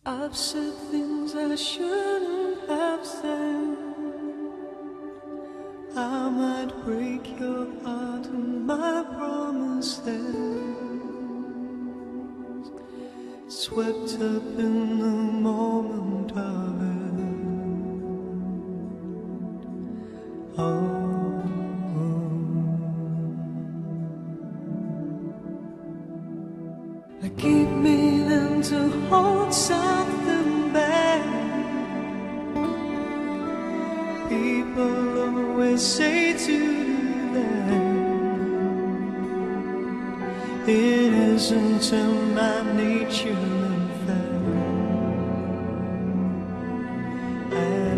I've said things I shouldn't have said. I might break your heart and my promises, swept up in the moment of it. Oh, I keep meaning to hold something back. People always say to do that. It isn't in my nature, in fact, at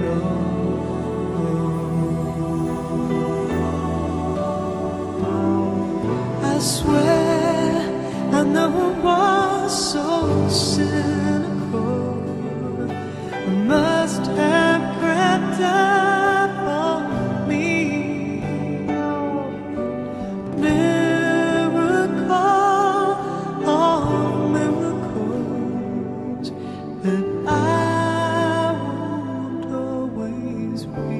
all. I swear I never was so cynical. I must have crept up on me. Miracle of miracles, that I won't always be.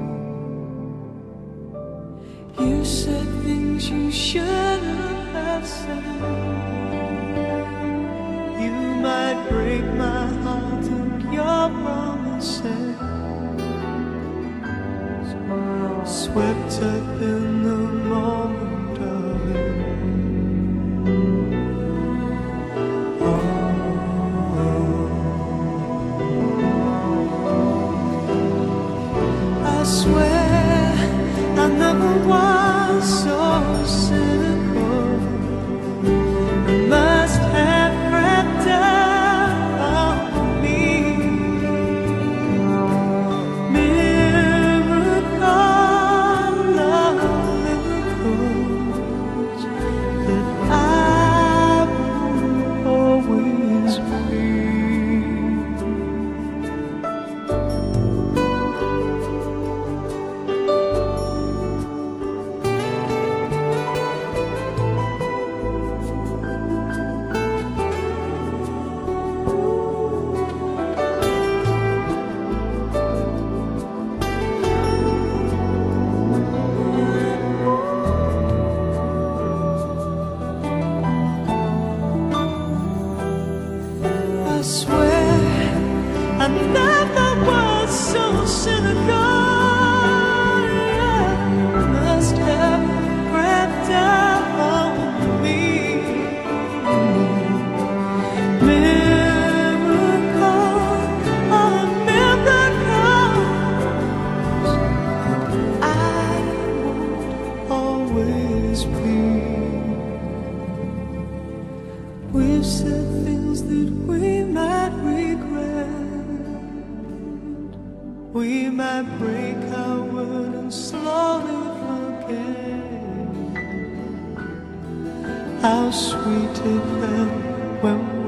You said things you shouldn't have said. You might break my heart and your promises, swept up in the moment of it. I swear I never was so cynical. I must have crept up on me. Miracle of miracles, that I will always be. I swear I never was so cynical. I must have crept up on me. Miracle of miracles, I won't always be. We've said things that we might regret. We might break our word and slowly forget how sweet it felt when